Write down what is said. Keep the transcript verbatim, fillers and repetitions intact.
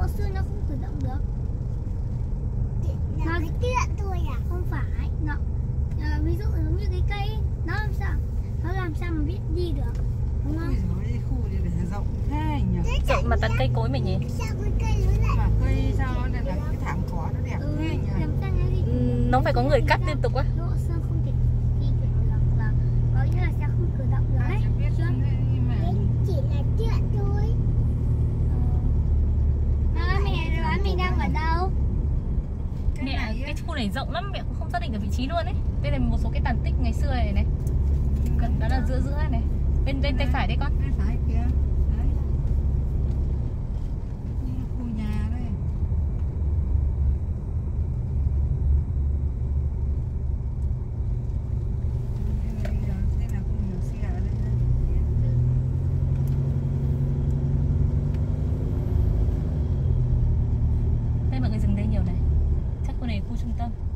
Cao su nó không cử động được. Nó cái tiện thôi à? Không phải, nó à, ví dụ giống như cái cây nó làm sao nó làm sao mà biết đi được, đúng không? Ôi giời, khu này để rộng thế nhỉ? Rộng mà toàn cây cối mình nhỉ? Sao cái cây nó lại? Mà cây sao nó lại là cái thảm cỏ nó đẹp Ừ, thế nhỉ? làm sao nó đi Ừ, nó phải có người cắt liên tục á. Độ xương không thể đi kiểu là, là có nghĩa là sẽ không cử động được Ai ấy. chẳng biết Chưa? nhưng mà Chỉ là tiện thôi. À, mẹ đoán mình đang ở đâu? cái Mẹ, này cái ấy, khu này rộng lắm, mẹ cũng không xác định được vị trí luôn ấy. Đây là một số cái tàn tích ngày xưa này này. Gần đó là giữa giữa này này. Bên bên tay phải đấy con. bên phải kia. Đấy. Như khu nhà đây. Đây là đi rồi, thế là không nhiều xe ở đây nữa. Đây mọi người dừng đây nhiều này. Chắc khu này khu trung tâm.